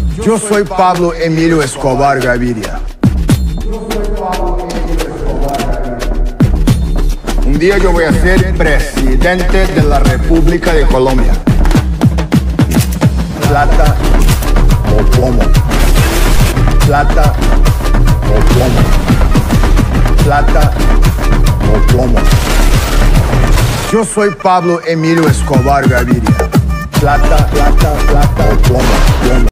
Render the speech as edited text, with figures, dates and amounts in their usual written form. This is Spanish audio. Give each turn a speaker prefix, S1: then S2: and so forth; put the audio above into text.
S1: Yo soy Pablo Emilio Escobar Gaviria. Un día yo voy a ser presidente de la República de Colombia. Plata o plomo. Plata o plomo. Plata o plomo. Yo soy Pablo Emilio Escobar Gaviria. Plata, plata, plata o plomo.